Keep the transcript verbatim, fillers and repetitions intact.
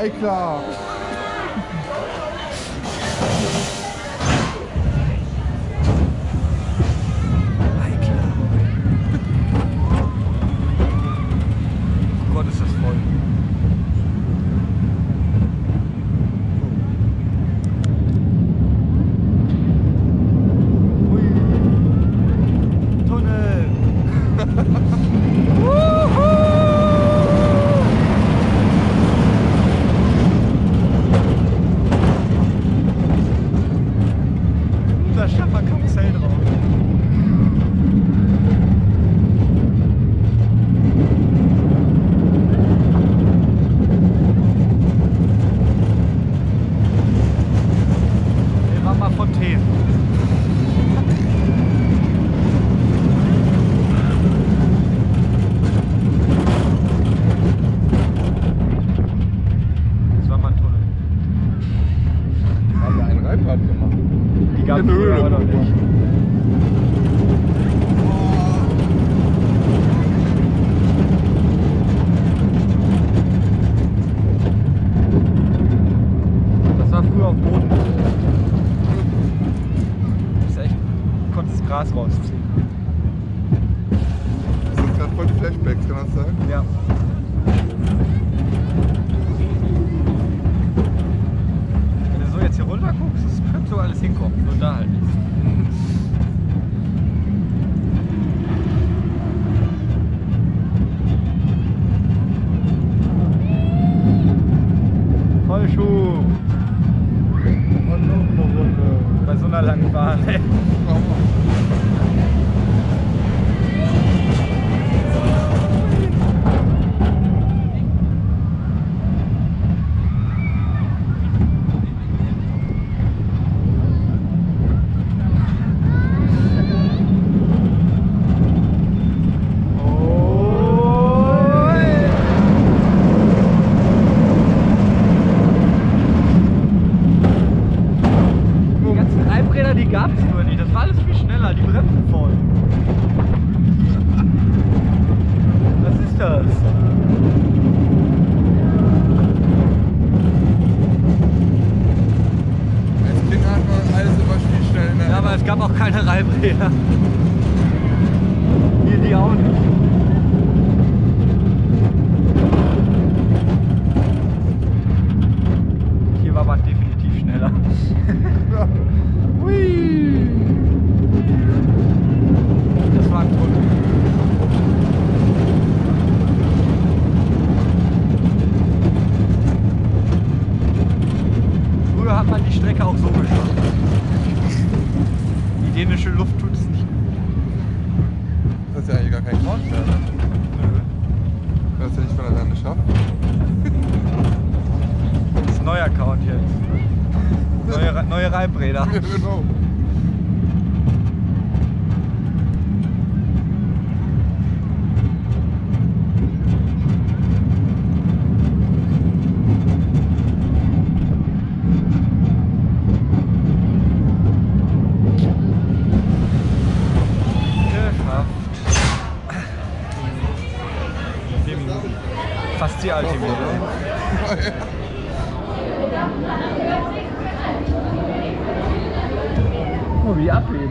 Eiklar. Oh Gott, ist das voll. Ui. Tunnel. Da stand mal Karussell drauf. Wir machen mal Fontänen. Das war mal ein Tunnel. Haben wir ein Reibrad gemacht. Die gab In es der Höhle. früher noch nicht. Das war früher auf Boden. Das ist echt, du konntest das Gras rausziehen. Das sind gerade voll die Flashbacks, kann das sein? Ja. Wenn du so jetzt hier runter guckst, das könnte so alles hinkommen. Nur da halt nicht. Vollschub! Und noch eine Runde. Bei so einer langen Bahn, ey. Die ganzen Reibräder, die gab es nur nicht. Das war alles viel schneller. Die Bremsen voll. Was ist das? Als Kind hat man alles immer viel schnell in der Ja, aber es gab auch keine Reibräder. Hier die auch nicht. Hier war man definitiv schneller. Hui! Das war ein Tunnel. Früher hat man die Strecke auch so geschafft. Die dänische Luft tut es nicht gut. Das ist ja eigentlich gar kein Count mehr. Ne? Das ist ja nicht von alleine geschafft. Das ist ein neuer Account jetzt. Neue, neue Reibräder. Ja, genau. Geschafft. Vier Minuten. Fast die Ultimate. Oh, wie abgeht.